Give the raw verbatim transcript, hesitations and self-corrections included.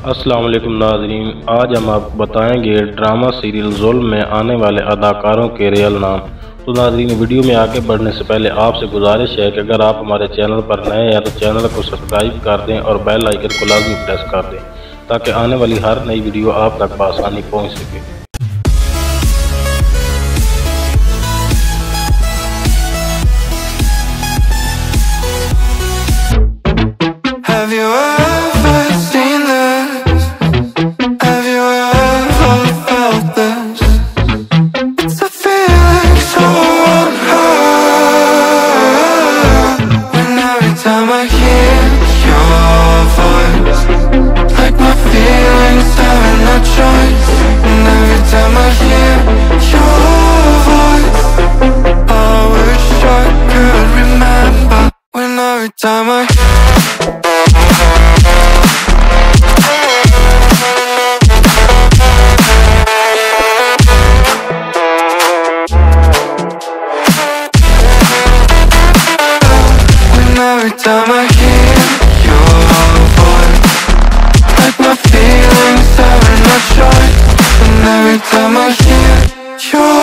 अस्सलाम वालेकुम नाज़रीन, आज हम आपको बताएंगे ड्रामा सीरियल जुल्म में आने वाले अदाकारों के रियल नाम। तो नाज़रीन, वीडियो में आगे बढ़ने से पहले आपसे गुजारिश है कि अगर आप हमारे चैनल पर नए हैं तो चैनल को सब्सक्राइब कर दें और बेल आइकन को लाजमी प्रेस कर दें ताकि आने वाली हर नई वीडियो आप तक बआसानी पहुँच सके। Have you ever seen this? Have you ever felt this? It's a feeling so unheard. When every time I hear your voice, like my feelings having no choice. And every time I hear your voice, I wish I could remember. When every time I Every time I hear your voice, like my feelings having no choice. And every time I hear your